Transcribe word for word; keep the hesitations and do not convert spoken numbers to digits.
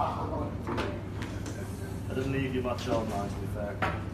I didn't leave you much on, man, to be fair.